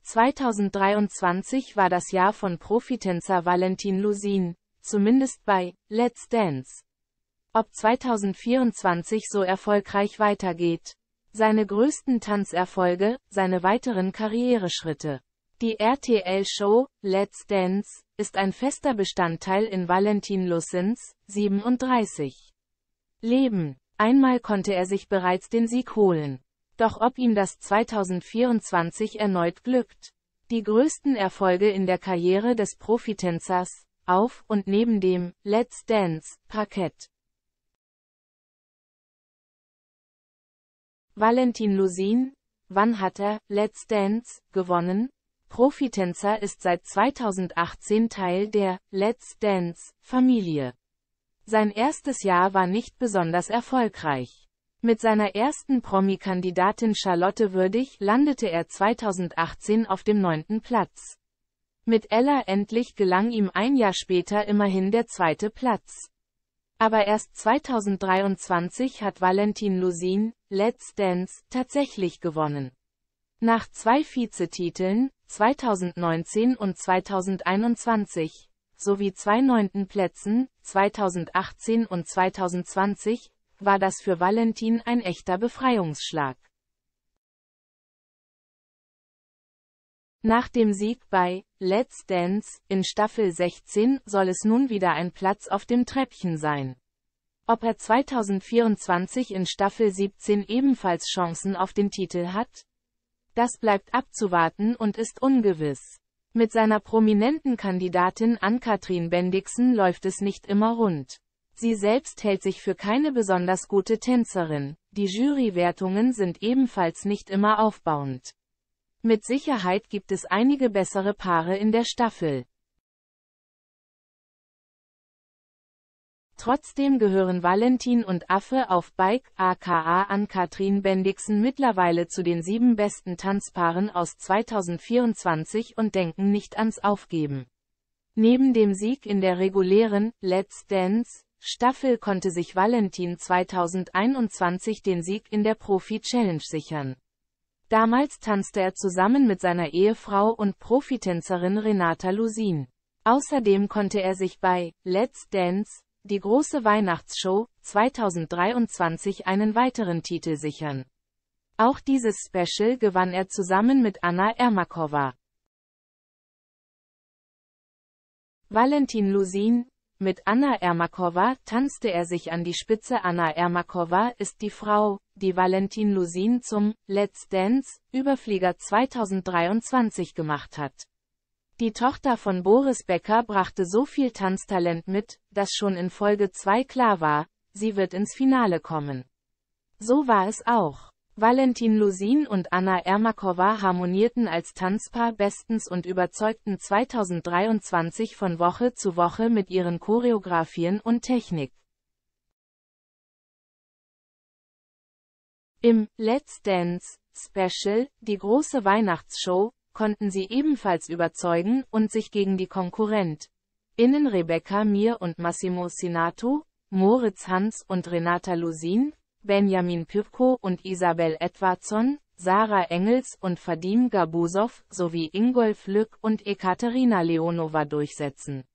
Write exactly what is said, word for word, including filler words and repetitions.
zweitausenddreiundzwanzig war das Jahr von Profitänzer Valentin Lusin, zumindest bei Let's Dance. Ob zweitausendvierundzwanzig so erfolgreich weitergeht. Seine größten Tanzerfolge, seine weiteren Karriereschritte. Die R T L-Show Let's Dance ist ein fester Bestandteil in Valentin Lusins siebenunddreißig Leben. Einmal konnte er sich bereits den Sieg holen. Doch ob ihm das zweitausendvierundzwanzig erneut glückt? Die größten Erfolge in der Karriere des Profitänzers, auf und neben dem Let's Dance Parkett. Valentin Lusin, wann hat er Let's Dance gewonnen? Profitänzer ist seit zweitausendachtzehn Teil der Let's Dance Familie. Sein erstes Jahr war nicht besonders erfolgreich. Mit seiner ersten Promi-Kandidatin Charlotte Würdig landete er zweitausendachtzehn auf dem neunten Platz. Mit Ella Endlich gelang ihm ein Jahr später immerhin der zweite Platz. Aber erst zweitausenddreiundzwanzig hat Valentin Lusin Let's Dance tatsächlich gewonnen. Nach zwei Vizetiteln, zweitausendneunzehn und zweitausendeinundzwanzig, sowie zwei neunten Plätzen, zweitausendachtzehn und zweitausendzwanzig, war das für Valentin ein echter Befreiungsschlag. Nach dem Sieg bei Let's Dance in Staffel sechzehn soll es nun wieder ein Platz auf dem Treppchen sein. Ob er zweitausendvierundzwanzig in Staffel siebzehn ebenfalls Chancen auf den Titel hat? Das bleibt abzuwarten und ist ungewiss. Mit seiner prominenten Kandidatin Ann-Kathrin Bendixen läuft es nicht immer rund. Sie selbst hält sich für keine besonders gute Tänzerin, die Jurywertungen sind ebenfalls nicht immer aufbauend. Mit Sicherheit gibt es einige bessere Paare in der Staffel. Trotzdem gehören Valentin und Affe auf Bike, aka Ann-Kathrin Bendixen mittlerweile zu den sieben besten Tanzpaaren aus zweitausendvierundzwanzig und denken nicht ans Aufgeben. Neben dem Sieg in der regulären Let's Dance Staffel konnte sich Valentin zweitausendeinundzwanzig den Sieg in der Profi-Challenge sichern. Damals tanzte er zusammen mit seiner Ehefrau und Profitänzerin Renata Lusin. Außerdem konnte er sich bei Let's Dance, die große Weihnachtsshow, zweitausenddreiundzwanzig einen weiteren Titel sichern. Auch dieses Special gewann er zusammen mit Anna Ermakova. Valentin Lusin. Mit Anna Ermakova tanzte er sich an die Spitze. Anna Ermakova ist die Frau, die Valentin Lusin zum Let's Dance Überflieger zweitausenddreiundzwanzig gemacht hat. Die Tochter von Boris Becker brachte so viel Tanztalent mit, dass schon in Folge zwei klar war, sie wird ins Finale kommen. So war es auch. Valentin Lusin und Anna Ermakova harmonierten als Tanzpaar bestens und überzeugten zweitausenddreiundzwanzig von Woche zu Woche mit ihren Choreografien und Technik. Im Let's Dance Special, die große Weihnachtsshow, konnten sie ebenfalls überzeugen und sich gegen die KonkurrentInnen Rebecca Mir und Massimo Sinato, Moritz Hans und Renata Lusin, Benjamin Pivko und Isabel Edwardson, Sarah Engels und Fadim Gabusow sowie Ingolf Lück und Ekaterina Leonova durchsetzen.